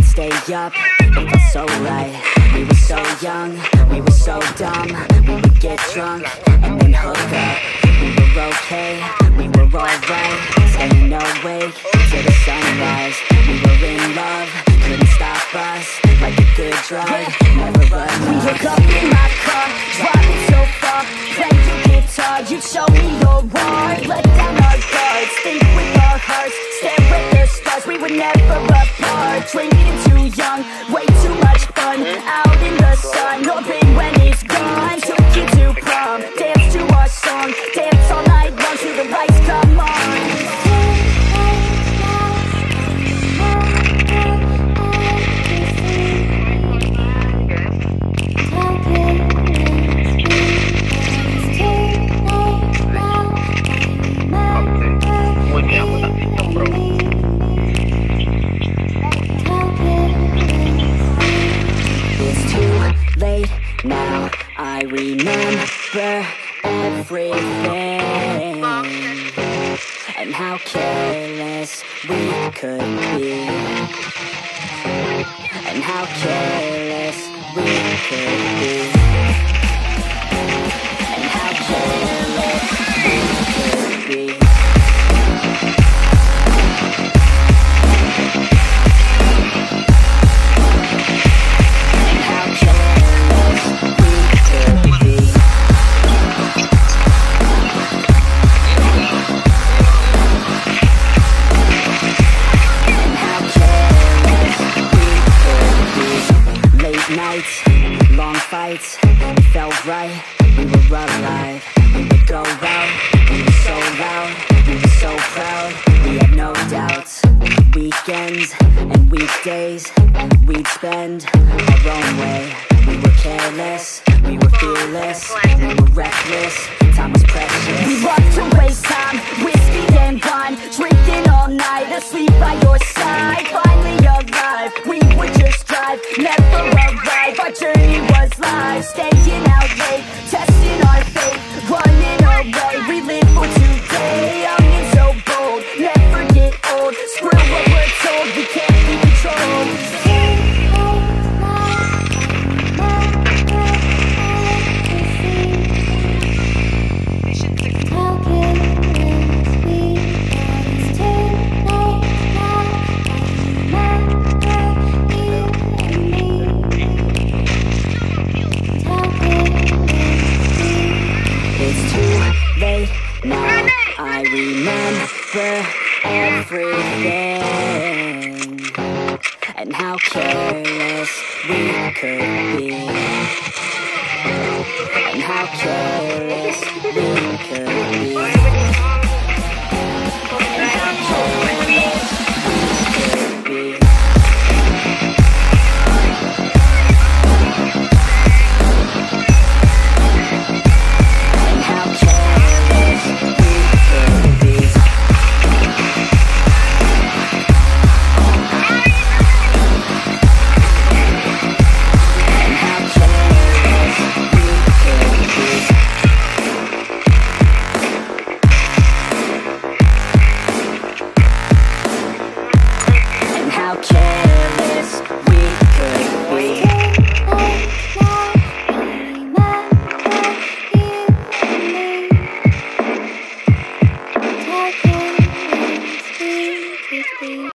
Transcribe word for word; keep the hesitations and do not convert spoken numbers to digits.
I'd stay up, it felt so right. We were so young, we were so dumb. We would get drunk, and then hook up. We were okay, we were alright. Staying awake, till the sunrise. We were in love, couldn't stop us. Like a good drug, never run out. We woke up in my car, driving so far. Play your guitar, you show me your war. Let down our guards, think with our hearts. Stare at the stars, we were never apart. Drinking too young, way too much fun. Out in the sun, no pain when it's gone. Took you to prom, dance to our song. Dance all night long till the lights come on. Now I remember everything, and how careless we could be, and how careless we could be, and how careless we could be. Long fights, it felt right, we were alive. We would go out, we were so loud, we were so proud, we had no doubts. Weekends and weekdays, we'd spend our own way. We were careless, we were fearless, we were reckless, time was precious. We walked to waste time, whiskey and wine, drinking all night, asleep by your side. Finally alive, we would just drive, never arrive. Our journey was live, staying out late, testing our fate, running away. We live for today, young and so bold, never get old. Screw what we're told, we can't be controlled. Now I remember everything, and how careless we could be, and how careless we could be.